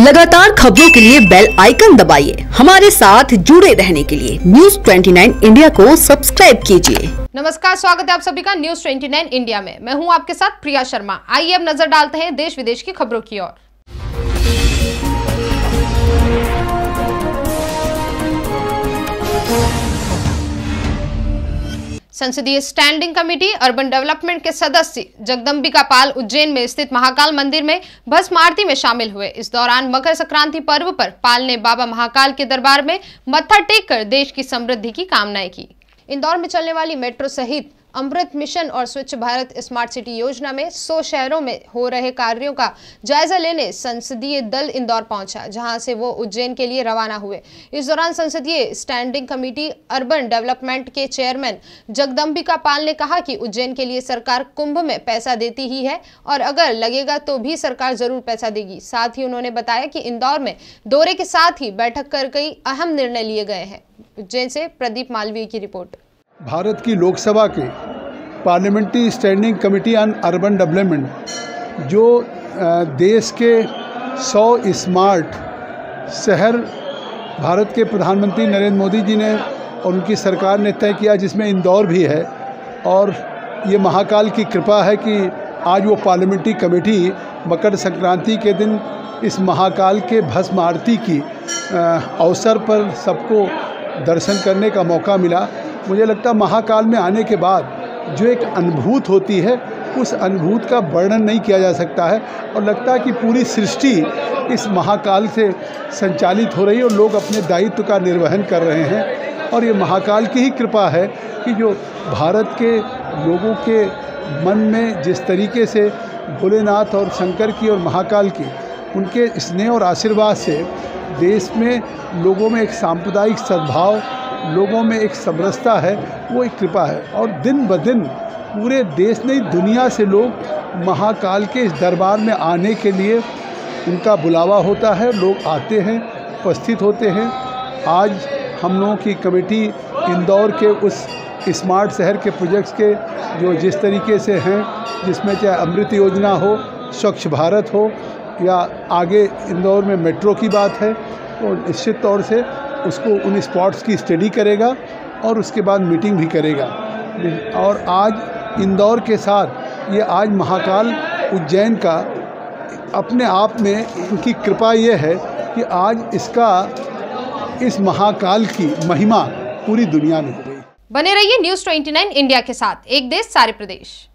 लगातार खबरों के लिए बेल आइकन दबाइए। हमारे साथ जुड़े रहने के लिए न्यूज़ 29 इंडिया को सब्सक्राइब कीजिए। नमस्कार, स्वागत है आप सभी का न्यूज़ 29 इंडिया में। मैं हूं आपके साथ प्रिया शर्मा। आइए अब नजर डालते हैं देश विदेश की खबरों की ओर। संसदीय स्टैंडिंग कमेटी अर्बन डेवलपमेंट के सदस्य जगदम्बिका पाल उज्जैन में स्थित महाकाल मंदिर में भस्म आरती में शामिल हुए। इस दौरान मकर संक्रांति पर्व पर पाल ने बाबा महाकाल के दरबार में मत्था टेक कर देश की समृद्धि की कामनाएं की। इंदौर में चलने वाली मेट्रो सहित अमृत मिशन और स्वच्छ भारत स्मार्ट सिटी योजना में 100 शहरों में हो रहे कार्यों का जायजा लेने संसदीय दल इंदौर पहुंचा, जहां से वो उज्जैन के लिए रवाना हुए। इस दौरान संसदीय स्टैंडिंग कमेटी अर्बन डेवलपमेंट के चेयरमैन जगदम्बिका पाल ने कहा कि उज्जैन के लिए सरकार कुंभ में पैसा देती ही है और अगर लगेगा तो भी सरकार जरूर पैसा देगी। साथ ही उन्होंने बताया कि इंदौर में दौरे के साथ ही बैठक कर कई अहम निर्णय लिए गए हैं। उज्जैन से प्रदीप मालवीय की रिपोर्ट। भारत की लोकसभा के parliamentary standing committee on urban development जो देश के 100 स्मार्ट शहर भारत के प्रधानमंत्री नरेंद्र मोदी जी ने और उनकी सरकार ने तय किया, जिसमें इंदौर भी है। और ये महाकाल की कृपा है कि आज वो पार्लियामेंट्री कमेटी मकर संक्रांति के दिन इस महाकाल के भस्म आरती की अवसर पर सबको दर्शन करने का मौका मिला। मुझे लगता है महाकाल में आने के बाद जो एक अनुभूति होती है, उस अनुभूति का वर्णन नहीं किया जा सकता है। और लगता है कि पूरी सृष्टि इस महाकाल से संचालित हो रही है और लोग अपने दायित्व का निर्वहन कर रहे हैं। और ये महाकाल की ही कृपा है कि जो भारत के लोगों के मन में जिस तरीके से भोलेनाथ और शंकर की और महाकाल की उनके स्नेह और आशीर्वाद से देश में लोगों में एक सांप्रदायिक सद्भाव, लोगों में एक समरसता है, वो एक कृपा है। और दिन ब दिन पूरे देश नहीं दुनिया से लोग महाकाल के इस दरबार में आने के लिए उनका बुलावा होता है, लोग आते हैं, उपस्थित होते हैं। आज हम लोगों की कमेटी इंदौर के उस स्मार्ट शहर के प्रोजेक्ट्स के जो जिस तरीके से हैं, जिसमें चाहे अमृत योजना हो, स्वच्छ भारत हो या आगे इंदौर में मेट्रो की बात है, तो निश्चित तौर से उसको उन स्पॉट्स की स्टडी करेगा और उसके बाद मीटिंग भी करेगा। और आज इंदौर के साथ ये आज महाकाल उज्जैन का अपने आप में इनकी कृपा ये है कि आज इस महाकाल की महिमा पूरी दुनिया में हो गई। बने रहिए न्यूज़ 29 इंडिया के साथ। एक देश सारे प्रदेश।